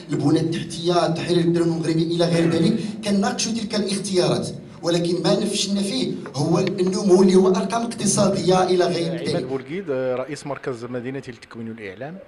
البنى التحتيه، التحرير الدرهم المغربي الى غير ذلك، كنناقشوا تلك الاختيارات، ولكن ما نفشلنا فيه هو النمو اللي هو ارقام اقتصاديه الى غير ذلك. عماد بولقيد، رئيس مركز مدينتي للتكوين والاعلام.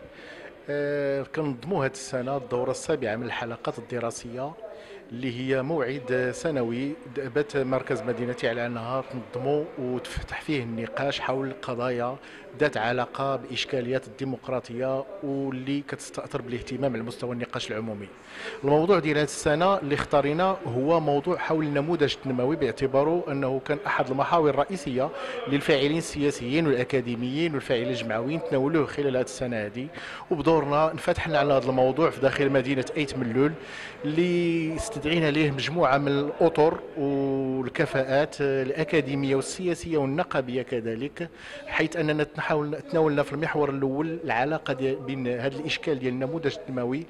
كنظموا هذه السنه الدوره السابعه من الحلقات الدراسيه اللي هي موعد سنوي بات مركز مدينتي على انها تنظموا وتفتح فيه النقاش حول قضايا ذات علاقه باشكاليات الديمقراطيه واللي كتستاثر بالاهتمام على مستوى النقاش العمومي. الموضوع ديال هذه السنه اللي اختارينا هو موضوع حول النموذج التنموي، باعتباره انه كان احد المحاور الرئيسيه للفاعلين السياسيين والاكاديميين والفاعلين الجمعويين تناولوه خلال هذه السنه هذه، وبدورنا انفتحنا على هذا الموضوع في داخل مدينه ايت ملول اللي استدعينا ليه مجموعه من الاطر والكفاءات الاكاديميه والسياسيه والنقابيه كذلك، حيث اننا تناولنا في المحور الاول العلاقه بين هذا الاشكال ديال النموذج التنموي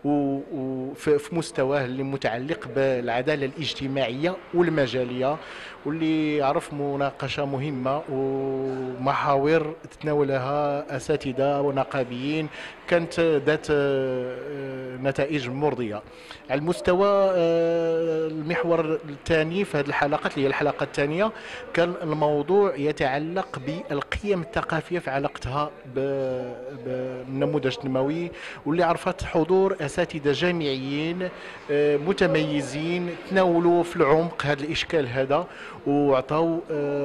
وفي مستواه اللي متعلق بالعداله الاجتماعيه والمجاليه، واللي عرف مناقشه مهمه ومحاور تناولها اساتذه ونقابيين كانت ذات نتائج مرضيه. على المستوى المحور الثاني في هذه الحلقات اللي هي الحلقه الثانيه، كان الموضوع يتعلق بالقيم الثقافيه في علاقتها بالنموذج التنموي، واللي عرفت حضور اساتذه جامعيين متميزين تناولوا في العمق هذا الاشكال هذا، وعطوا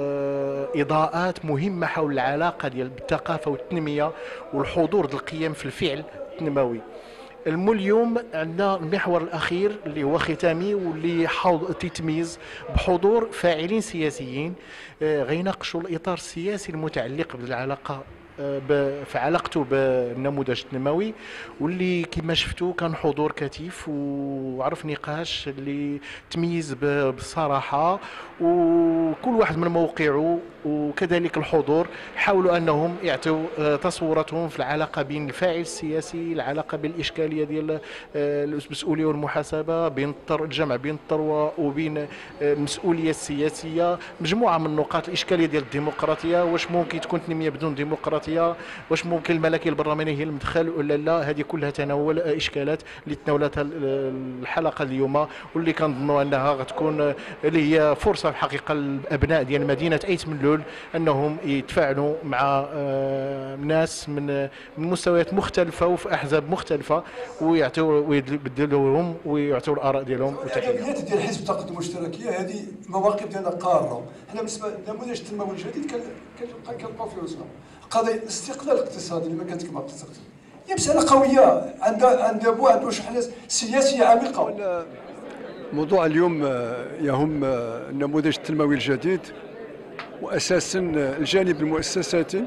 اضاءات مهمه حول العلاقه ديال الثقافه والتنميه والحضور ديال القيم في الفعل التنموي. اليوم عندنا المحور الاخير اللي هو ختامي واللي تيتميز بحضور فاعلين سياسيين غيناقشوا الاطار السياسي المتعلق بالعلاقه في علاقته بالنموذج التنموي، واللي كما شفتوا كان حضور كثيف وعرف نقاش اللي تميز بالصراحه، وكل واحد من موقعه وكذلك الحضور حاولوا انهم يعطوا تصوراتهم في العلاقه بين الفاعل السياسي، العلاقه بين الاشكاليه ديال المسؤوليه والمحاسبه، بين الجمع بين الثروه وبين المسؤوليه السياسيه، مجموعه من النقاط، الاشكاليه ديال الديمقراطيه، واش ممكن تكون تنميه بدون ديمقراطيه، واش ممكن الملكيه البرلمانيه هي المدخل ولا لا. هذه كلها تناول اشكالات اللي تناولتها الحلقه اليوم، واللي كنظنوا انها غتكون اللي هي فرصه في الحقيقه للابناء ديال مدينه ايت ملول انهم يتفاعلوا مع ناس من مستويات مختلفه وفي احزاب مختلفه، ويعطيوا ويبدلوا لهم ويعطيوا الاراء ديالهم. الادبيات ديال حزب التقدم والاشتراكيه هذه مواقف ديالنا قاره. حنا بالنسبه للنموذج التنموي الجديد كنلقاو فيه وصلنا قضيه الاستقلال الاقتصادي اللي ما كانت كما قلت، هي مساله قويه عندها بعد وشحنه سياسيه عميقه. موضوع اليوم يهم النموذج التنموي الجديد، واساسا الجانب المؤسساتي.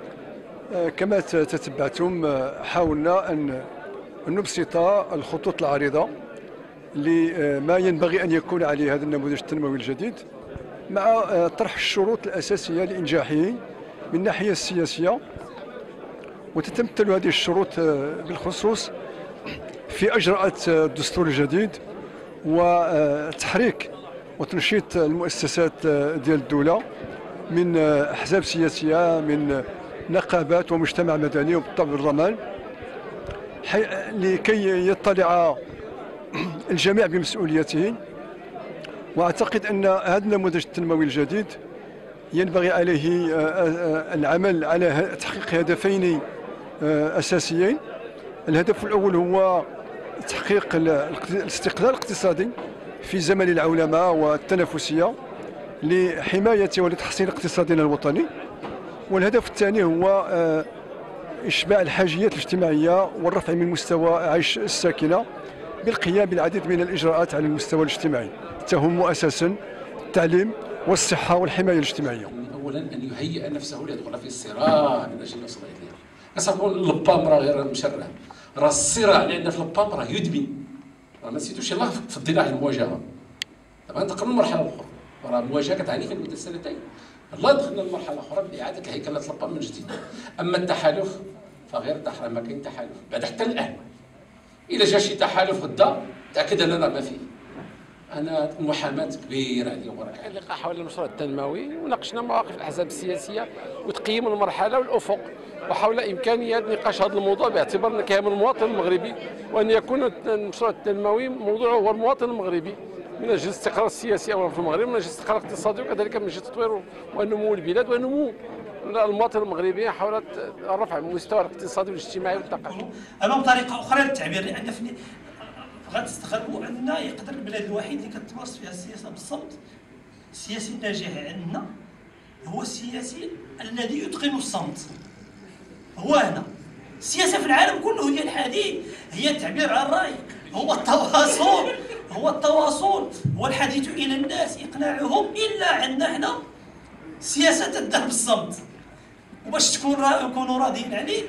كما تتبعتم حاولنا ان نبسط الخطوط العريضه لما ينبغي ان يكون عليه هذا النموذج التنموي الجديد، مع طرح الشروط الاساسيه لانجاحه من الناحيه السياسيه. وتتمثل هذه الشروط بالخصوص في اجراءات الدستور الجديد وتحريك وتنشيط المؤسسات ديال الدوله من احزاب سياسيه، من نقابات ومجتمع مدني وبالطبع الرمال، لكي يطلع الجميع بمسؤوليته. واعتقد ان هذا النموذج التنموي الجديد ينبغي عليه العمل على تحقيق هدفين اساسيين. الهدف الاول هو تحقيق الاستقلال الاقتصادي في زمن العولمه والتنافسيه لحمايه ولتحسين اقتصادنا الوطني، والهدف الثاني هو إشباع الحاجيات الاجتماعية والرفع من مستوى عيش الساكنة بالقيام بالعديد من الإجراءات على المستوى الاجتماعي تهم أساسا التعليم والصحة والحماية الاجتماعية. أولا أن يهيئ نفسه ليدخل في صراع من أجل يوصل إليه. كنقول البام راه غير مشرع، راه الصراع اللي عندنا في البام راه يدمي، راه ما نسيتوش يلاه في الضلع المواجهة. دابا انتقلنا للمرحلة الأخرى، راه المواجهة كتعني في مدة سنتين. الله دخلنا لمرحله اخرى باعاده الهيكله البام من جديد. اما التحالف فغير الدحر، ما كاين تحالف بعد حتى الان. الا جا شي تحالف غدا تاكد اننا ما فيه. انا محاماه كبيره اليوم. كان لقاء حول المشروع التنموي وناقشنا مواقف الاحزاب السياسيه وتقييم المرحله والافق وحول إمكانية نقاش هذا الموضوع باعتبار أنه كيهم المواطن المغربي، وأن يكون المشروع التنموي موضوعه هو المواطن المغربي من أجل الاستقرار السياسي أولا في المغرب، من أجل الاستقرار الاقتصادي، وكذلك من أجل التطوير ونمو البلاد ونمو المواطن المغربي حول الرفع من المستوى الاقتصادي والاجتماعي والثقافي. أمام طريقة أخرى للتعبير، لأن غتستغربوا أن يقدر البلاد الوحيد اللي كتمارس فيها السياسة بالصمت، السياسي الناجح عندنا هو السياسي الذي يتقن الصمت. هو هنا السياسة في العالم كله هي الحديث، هي التعبير عن الرأي، هو التواصل، هو الحديث إلى الناس، إقناعهم. إلا عندنا حنا سياسة تدار بالصمت، وباش نكونوا راضيين عليك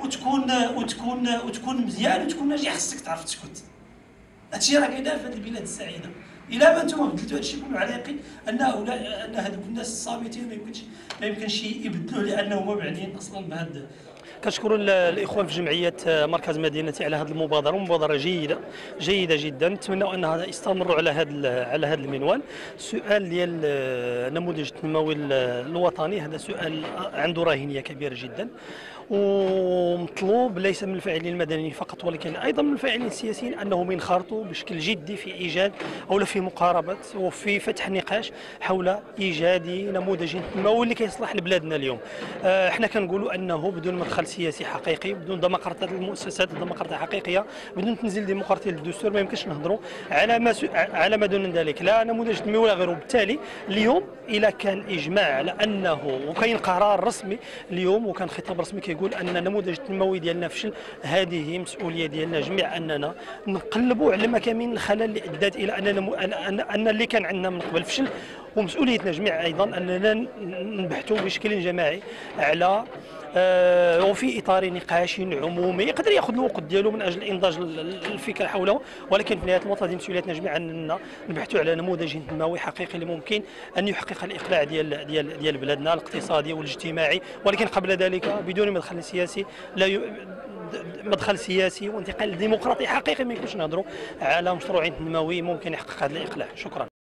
وتكون مزيان وتكون ناجح خصك تعرف تسكت. هادشي راه كاين في هذه البلاد السعيده. إلا ما انتم بدلتوا هادشي كله على يقين ان هذوك الناس الصامتين ما يمكنش يبدلوه، لانهم معنيين اصلا بهذا. كنشكر الاخوان في جمعيه مركز مدينتي على هذه المبادره، مبادره جيده جدا. نتمنى انها يستمروا على هذا المنوال. السؤال ديال النموذج التنموي الوطني هذا سؤال عنده راهنيه كبيره جدا، ومطلوب ليس من الفاعلين المدنيين فقط ولكن ايضا من الفاعلين السياسيين انهم ينخرطوا بشكل جدي في ايجاد او في مقاربه وفي فتح نقاش حول ايجاد نموذج تنموي اللي كيصلح لبلادنا اليوم. احنا كنقولوا انه بدون مدخل سياسي حقيقي، بدون ديمقراطيه المؤسسات، ديمقراطيه حقيقيه، بدون تنزيل ديمقراطيه للدستور، ما يمكنش نهضروا على ما دون ذلك لا نموذج تنموي ولا غيره. بالتالي اليوم الى كان اجماع على انه وكاين قرار رسمي اليوم وكان خطاب رسمي كيقول ان النموذج التنموي ديالنا فشل، هذه مسؤوليه ديالنا جميع اننا نقلبوا على مكامن الخلل اللي ادت الى ان اللي كان عندنا من قبل فشل، ومسؤوليتنا جميع ايضا اننا نبحثوا بشكل جماعي على وفي اطار نقاش عمومي يقدر ياخذ الوقت ديالو من اجل انضاج الفكره حوله، ولكن في نهايه المطاف هذه مسؤوليتنا جميعا اننا نبحثوا على نموذج تنموي حقيقي اللي ممكن ان يحقق الاقلاع ديال بلادنا الاقتصادي والاجتماعي، ولكن قبل ذلك بدون مدخل سياسي مدخل سياسي وانتقال ديمقراطي حقيقي ما يمكنش نهضروا على مشروع تنموي ممكن يحقق هذا الاقلاع. شكرا.